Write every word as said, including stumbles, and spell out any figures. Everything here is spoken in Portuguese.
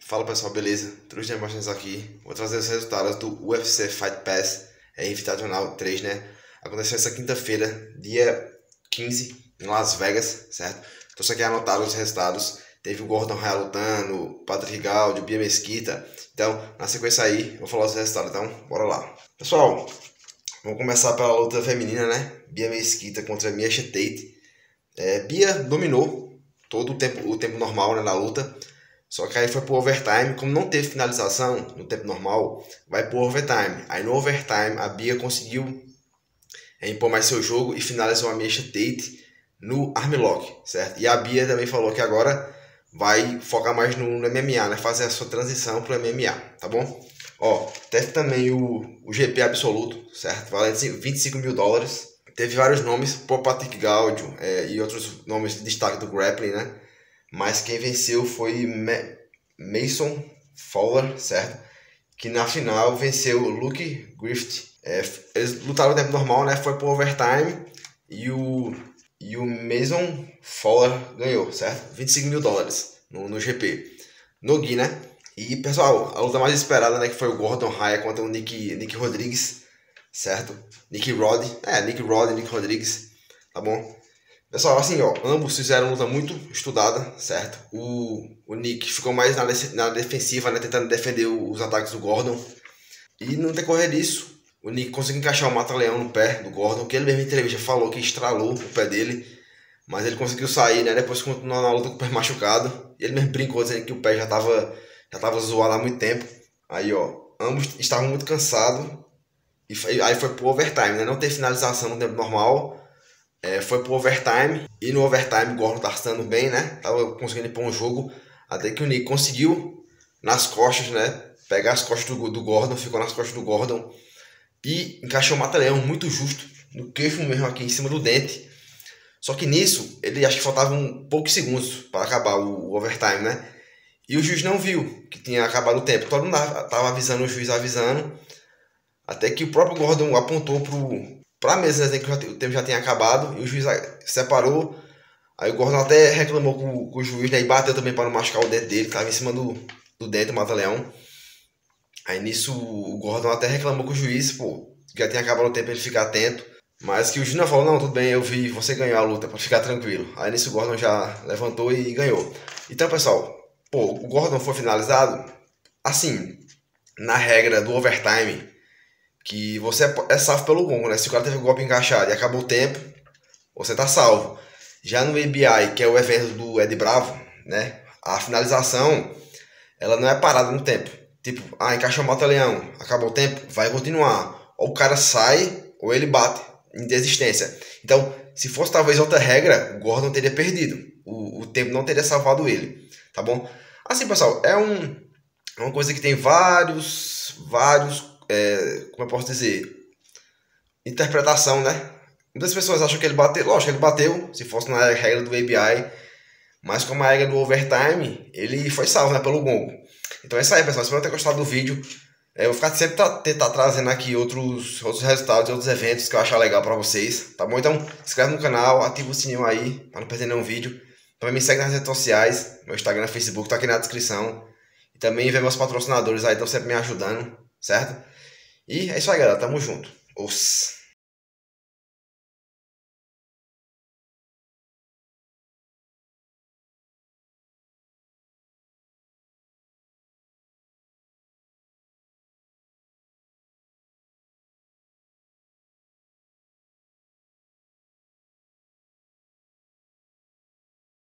Fala pessoal, beleza? Trouxe imagens aqui. Vou trazer os resultados do U F C Fight Pass é, Invitational três, né? Aconteceu essa quinta-feira, dia quinze, em Las Vegas, certo? Trouxe aqui anotado os resultados. Teve o Gordon Raya lutando, o Patrick Gaudio, o Bia Mesquita. Então, na sequência aí, vou falar os resultados. Então, bora lá. Pessoal, vamos começar pela luta feminina, né? Bia Mesquita contra Miesha Tate. É, Bia dominou todo o tempo, o tempo normal, né, na luta. Só que aí foi pro overtime. Como não teve finalização no tempo normal, vai pro overtime. Aí no overtime a Bia conseguiu é, impor mais seu jogo e finalizou a Miesha Tate no armlock, certo? E a Bia também falou que agora vai focar mais no, no M M A, né? Fazer a sua transição pro M M A, tá bom? Ó, teve também o, o G P absoluto, certo? Valendo vinte e cinco mil dólares. Teve vários nomes, por Patrick Gaudio é, e outros nomes de destaque do grappling, né? Mas quem venceu foi Mason Fowler, certo? Que na final venceu o Luke Griffith. É, eles lutaram no tempo normal, né? Foi pro overtime e o, e o Mason Fowler ganhou, certo? vinte e cinco mil dólares no, no G P. No Gui, né? E pessoal, a luta mais esperada, né? Que foi o Gordon Raya contra o Nick, Nick Rodrigues, certo? Nick Rod, é, Nick Rod e Nick Rodrigues, tá bom? Pessoal, assim, ó, ambos fizeram uma luta muito estudada, certo? O, o Nick ficou mais na, na defensiva, né, tentando defender os ataques do Gordon. E no decorrer disso, o Nick conseguiu encaixar o mata-leão no pé do Gordon, que ele mesmo em entrevista falou que estralou o pé dele. Mas ele conseguiu sair, né, depois continuou na luta com o pé machucado. E ele mesmo brincou dizendo que o pé já estava já tava zoado há muito tempo. Aí, ó, ambos estavam muito cansados. E foi, aí foi pro overtime, né, não teve finalização no tempo normal. É, foi pro overtime, e no overtime o Gordon tá estando bem, né? Tava conseguindo ir pra um jogo, até que o Nick conseguiu nas costas, né? Pegar as costas do, do Gordon, ficou nas costas do Gordon e encaixou o mata-leão muito justo, no queixo mesmo aqui em cima do dente. Só que nisso, ele acho que faltavam poucos segundos para acabar o, o overtime, né? E o juiz não viu que tinha acabado o tempo, todo mundo tava avisando, o juiz avisando, até que o próprio Gordon apontou pro pra mesa, né, que o tempo já tinha acabado, e o juiz separou. Aí o Gordon até reclamou com, com o juiz, né, e bateu também para não machucar o dente dele, que estava em cima do, do dente do mata-leão. Aí nisso o Gordon até reclamou com o juiz, pô, já tinha acabado o tempo, ele ficar atento. Mas que o juiz não falou, não, tudo bem, eu vi, você ganhou a luta, para ficar tranquilo. Aí nisso o Gordon já levantou e ganhou. Então, pessoal, pô, o Gordon foi finalizado, assim, na regra do overtime, que você é salvo pelo gongo, né? Se o cara teve o golpe encaixado e acabou o tempo, você tá salvo. Já no A B I, que é o evento do Ed Bravo, né? A finalização, ela não é parada no tempo. Tipo, ah, encaixou o mata-leão, acabou o tempo, vai continuar. Ou o cara sai, ou ele bate em desistência. Então, se fosse talvez outra regra, o Gordon teria perdido. O, o tempo não teria salvado ele, tá bom? Assim, pessoal, é um, uma coisa que tem vários, vários... É, como eu posso dizer, interpretação, né? Muitas pessoas acham que ele bateu, lógico, ele bateu, se fosse na regra do A B I, mas como a regra do overtime, ele foi salvo, né, pelo gongo. Então é isso aí, pessoal, espero ter gostado do vídeo. É, eu vou ficar sempre tra tentar trazendo aqui outros, outros resultados e outros eventos que eu achar legal pra vocês, tá bom? Então, se inscreve no canal, ativa o sininho aí, pra não perder nenhum vídeo. Também me segue nas redes sociais, meu Instagram e Facebook tá aqui na descrição. E também vê meus patrocinadores aí, estão sempre me ajudando, certo? E é isso aí, galera. Tamo junto. Os...